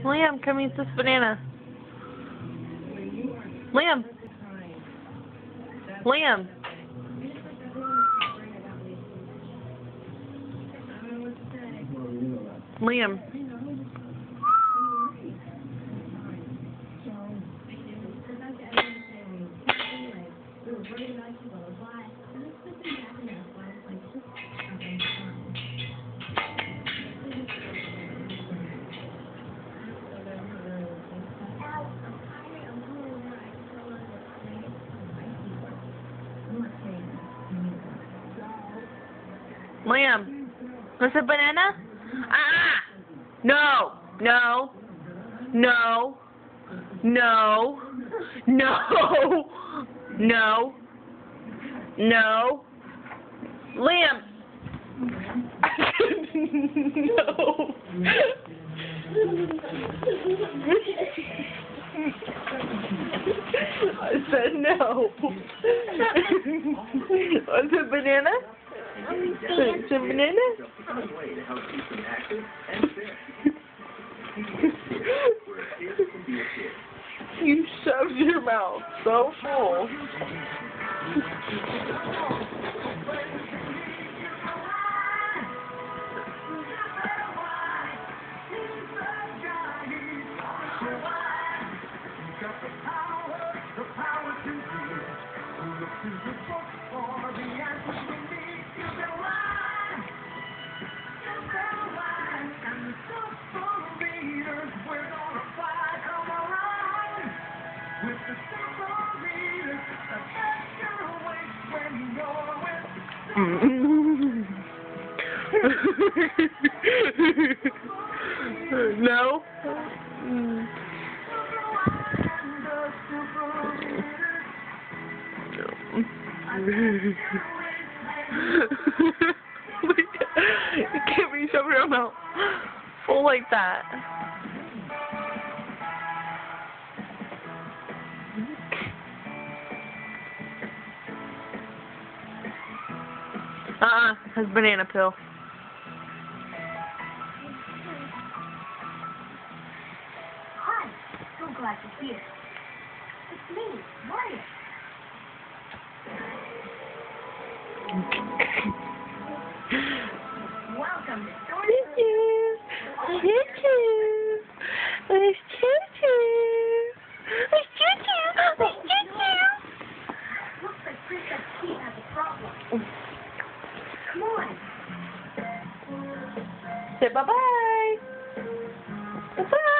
Liam, come eat this banana. Liam. Liam. Liam. Liam. What's a banana? Ah! No! No! No! No! No! No! No! Liam! No! I said no. What's a banana? It's a banana? You shoved your mouth so full. No? You can't be shoving your mouth full like that. Has banana peel. Hi, so glad you're here. It's me, Mario. Welcome to Story Choo-choo. Choo-choo. There's choo-choo. There's choo-choo. There's choo-choo. Looks like Princess Peach has a problem. Come on. Say bye-bye. Bye-bye.